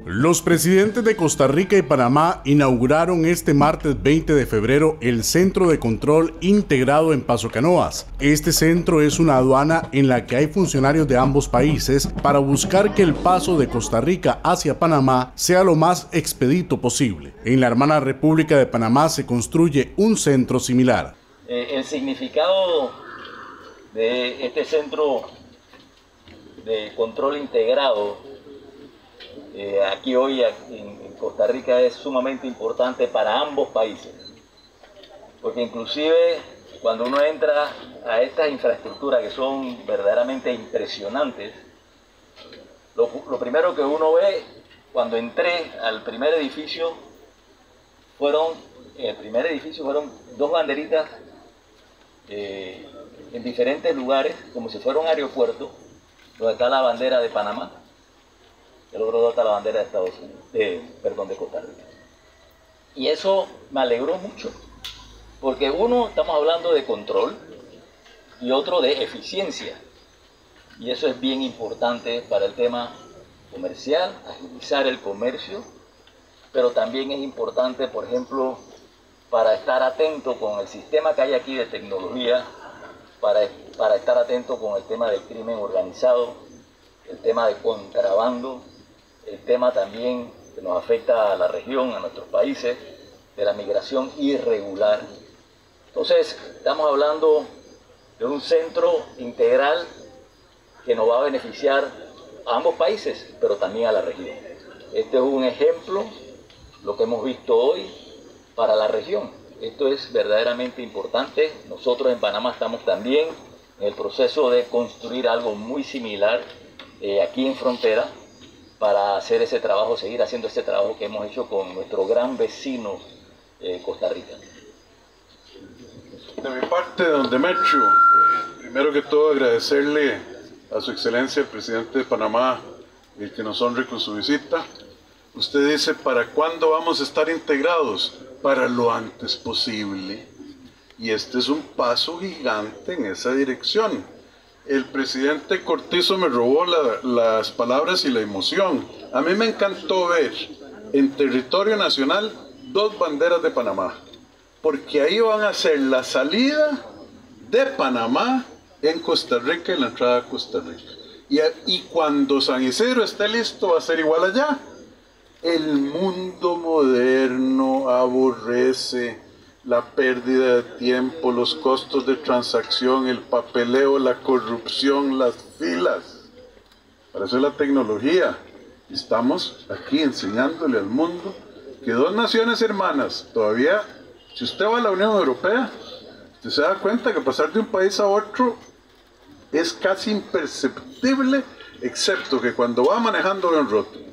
Los presidentes de Costa Rica y Panamá inauguraron este martes 20 de febrero el Centro de Control Integrado en Paso Canoas. Este centro es una aduana en la que hay funcionarios de ambos países para buscar que el paso de Costa Rica hacia Panamá sea lo más expedito posible. En la hermana República de Panamá se construye un centro similar. El significado de este centro de control integrado aquí hoy en Costa Rica es sumamente importante para ambos países, porque inclusive cuando uno entra a estas infraestructuras que son verdaderamente impresionantes, lo primero que uno ve cuando entré al primer edificio fueron dos banderitas en diferentes lugares, como si fuera un aeropuerto, donde está la bandera de Panamá. El otro lado está la bandera de de Costa Rica. Y eso me alegró mucho, porque uno, estamos hablando de control y otro de eficiencia. Y eso es bien importante para el tema comercial, agilizar el comercio, pero también es importante, por ejemplo, para estar atento con el sistema que hay aquí de tecnología, para estar atento con el tema del crimen organizado, el tema de contrabando, el tema también que nos afecta a la región, a nuestros países, de la migración irregular. Entonces, estamos hablando de un centro integral que nos va a beneficiar a ambos países, pero también a la región. Este es un ejemplo, lo que hemos visto hoy, para la región. Esto es verdaderamente importante. Nosotros en Panamá estamos también en el proceso de construir algo muy similar aquí en frontera, para hacer ese trabajo, seguir haciendo ese trabajo que hemos hecho con nuestro gran vecino Costa Rica. De mi parte, don Demetrio, primero que todo agradecerle a su excelencia el presidente de Panamá el que nos honre con su visita. Usted dice, ¿para cuándo vamos a estar integrados? Para lo antes posible. Y este es un paso gigante en esa dirección. El presidente Cortizo me robó las palabras y la emoción. A mí me encantó ver en territorio nacional dos banderas de Panamá, porque ahí van a ser la salida de Panamá en Costa Rica y la entrada a Costa Rica. Y cuando San Isidro esté listo va a ser igual allá. El mundo moderno aborrece la pérdida de tiempo, los costos de transacción, el papeleo, la corrupción, las filas. Para eso es la tecnología. Estamos aquí enseñándole al mundo que dos naciones hermanas, todavía, si usted va a la Unión Europea, usted se da cuenta que pasar de un país a otro es casi imperceptible, excepto que cuando va manejando en roto